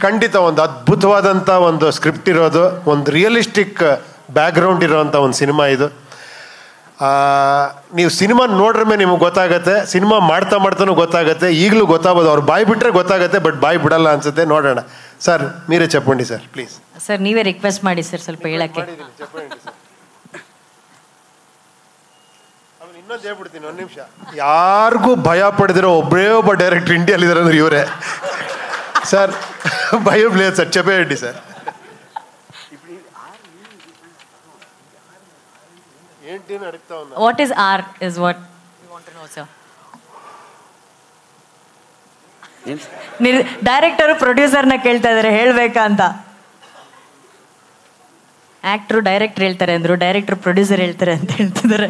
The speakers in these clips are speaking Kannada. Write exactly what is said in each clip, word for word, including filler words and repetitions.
ಖಂಡಿತ ಒಂದು ಅದ್ಭುತವಾದಂಥ ಒಂದು ಸ್ಕ್ರಿಪ್ಟ್ ಇರೋದು, ಒಂದು ರಿಯಲಿಸ್ಟಿಕ್ ಬ್ಯಾಕ್ಗ್ರೌಂಡ್ ಇರೋವಂಥ ಒಂದು ಸಿನಿಮಾ ಇದು. ನೀವು ಸಿನಿಮಾ ನೋಡ್ರ ಮೇಲೆ ನಿಮ್ಗೆ ಗೊತ್ತಾಗತ್ತೆ, ಸಿನಿಮಾ ಮಾಡ್ತಾ ಮಾಡ್ತಾನೂ ಗೊತ್ತಾಗತ್ತೆ, ಈಗಲೂ ಗೊತ್ತಾಗ್ಬೋದು. ಅವ್ರು ಬಾಯಿ ಬಿಟ್ಟರೆ ಗೊತ್ತಾಗತ್ತೆ, ಬಟ್ ಬಾಯಿ ಬಿಡಲ್ಲ ಅನ್ಸುತ್ತೆ. ನೋಡೋಣ ಸರ್, ಮೀರೇ ಚಪ್ಪಂಡಿ ಸರ್ ಪ್ಲೀಸ್. ಸರ್ ನೀವೇ ರಿಕ್ವೆಸ್ಟ್ ಮಾಡಿ ಸರ್ ಸ್ವಲ್ಪ ಹೇಳಕ್ಕೆ. ಇನ್ನೊಂದು ಹೇಳ್ಬಿಡ್ತೀನಿ, ಒಂದು ನಿಮಿಷ. ಯಾರಿಗೂ ಭಯ ಪಡೆದಿರೋ ಒಬ್ಬರೇ ಒಬ್ಬ ಡೈರೆಕ್ಟರ್ ಇಂಡಿಯಾಲಿದ್ದಾರೆ ಅಂದ್ರೆ ಇವರೇ ಸರ್. ಭಯ ಪ್ಲೇಸ್ ಸರ್, ಚಪೆ Reddy sir. What is R is what we want to know, sir. Director ಪ್ರೊಡ್ಯೂಸರ್ನ ಕೇಳ್ತಾ ಇದಾರೆ ಹೇಳ್ಬೇಕಾ ಅಂತ. ಆಕ್ಟರ್ ಡೈರೆಕ್ಟರ್ ಹೇಳ್ತಾರೆ ಅಂದ್ರು, ಡೈರೆಕ್ಟರ್ ಪ್ರೊಡ್ಯೂಸರ್ ಹೇಳ್ತಾರೆ ಅಂತ ಹೇಳ್ತಿದ್ದಾರೆ.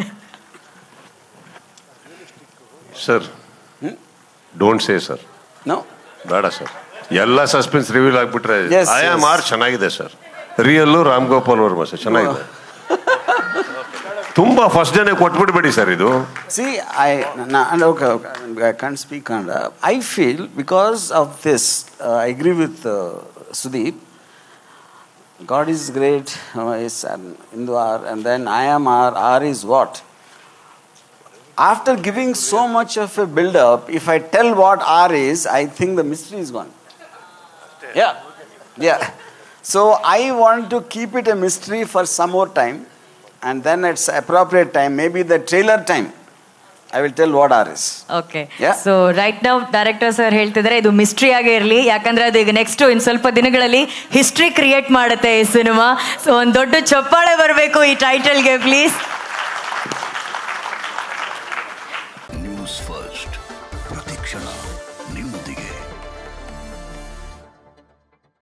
Sir don't say sir. No ಬೇಡ ಸರ್, ಎಲ್ಲ ಸಸ್ಪೆನ್ಸ್ ರಿವೀಲ್ ಆಗ್ಬಿಟ್ರೆ. ಐ ಆಮ್ ಆರ್ ಚೆನ್ನಾಗಿದೆ sir, really Ram Gopal Varma sir ಚೆನ್ನಾಗಿದೆ. ತುಂಬಾ ಫಸ್ಟ್ ಡೇನೆ ಕೊಟ್ಬಿಡ್ಬೇಡಿ ಸರ್ ಇದು. See I okay I can't speak Kannada. I feel because of this I agree with Sudeep. God is great, uh, is um, Hindu R, and then I am R. R is what? After giving so much of a build-up, if I tell what R is, I think the mystery is gone. Yeah, yeah. So I want to keep it a mystery for some more time, and then it's appropriate time, maybe the trailer time, I will tell what R is. Okay. Yeah. So right now director sir ಹೇಳ್ತಿದ್ದಾರೆ ಇದು ಮಿಸ್ಟ್ರಿ ಆಗೇ ಇರಲಿ, ಯಾಕಂದ್ರೆ ಅದು ಈಗ ನೆಕ್ಸ್ಟ್ ಇನ್ ಸ್ವಲ್ಪ ದಿನಗಳಲ್ಲಿ ಹಿಸ್ಟ್ರಿ ಕ್ರಿಯೇಟ್ ಮಾಡುತ್ತೆ ಈ ಸಿನಿಮಾ. ಸೊ ಒಂದು ದೊಡ್ಡ ಚಪ್ಪಾಳೆ ಬರಬೇಕು ಈ ಟೈಟಲ್ಗೆ ಪ್ಲೀಸ್.